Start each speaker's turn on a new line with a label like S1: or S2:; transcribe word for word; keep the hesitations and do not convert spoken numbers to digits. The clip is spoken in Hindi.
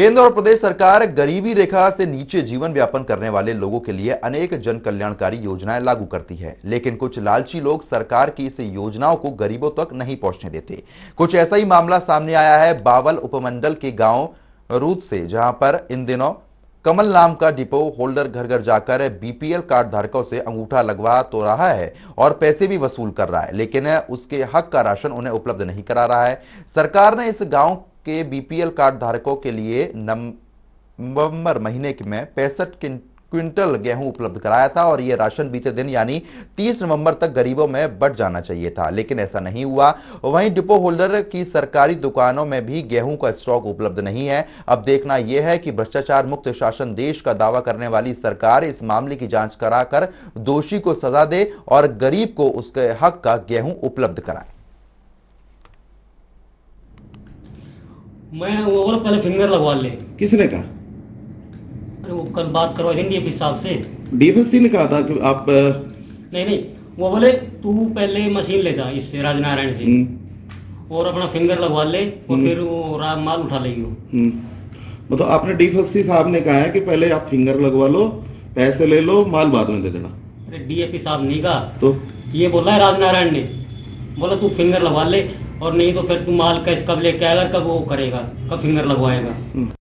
S1: केंद्र और प्रदेश सरकार गरीबी रेखा से नीचे जीवन यापन करने वाले लोगों के लिए अनेक जन कल्याणकारी योजनाएं लागू करती है, लेकिन कुछ लालची लोग सरकार की इस योजनाओं को गरीबों तक नहीं पहुंचने देते। कुछ ऐसा ही मामला सामने आया है बावल उपमंडल के गांव रूद से, जहां पर इन दिनों कमल नाम का डिपो होल्डर घर घर जाकर बीपीएल कार्ड धारकों से अंगूठा लगवा तो रहा है और पैसे भी वसूल कर रहा है, लेकिन उसके हक का राशन उन्हें उपलब्ध नहीं करा रहा है। सरकार ने इस गांव के बीपीएल कार्ड धारकों के लिए नवंबर महीने में पैंसठ क्विंटल गेहूं उपलब्ध कराया था और यह राशन बीते दिन यानी तीस नवंबर तक गरीबों में बढ़ जाना चाहिए था, लेकिन ऐसा नहीं हुआ। वहीं डिपो होल्डर की सरकारी दुकानों में भी गेहूं का स्टॉक उपलब्ध नहीं है। अब देखना यह है कि भ्रष्टाचार मुक्त शासन देश का दावा करने वाली सरकार इस मामले की जांच कराकर दोषी को सजा दे और गरीब को उसके हक का गेहूं उपलब्ध कराए।
S2: मैं वो बोला पहले फिंगर लगवा ले।
S3: किसने कहा?
S2: अरे वो कल बात करवा हिंदी के हिसाब से
S3: डीएफएससी ने कहा था कि आप
S2: नहीं नहीं वो बोले तू पहले मशीन ले जा इससे राजनारायण से और अपना फिंगर लगवा ले और फिर वो माल उठा लेगी।
S3: मतलब आपने डीएफएससी साहब ने कहा है कि पहले आप फिंगर लगवा लो, पैसे ले लो, माल बाद में दे देना।
S2: अरे डीएपी साहब नहीं कहा,
S3: तो
S2: ये बोला है राजनारायण ने, बोला तू फिंगर लगवा ले और नहीं तो फिर तू माल कैसे कब लेके आएगा, कब वो करेगा, कब फिंगर लगवाएगा।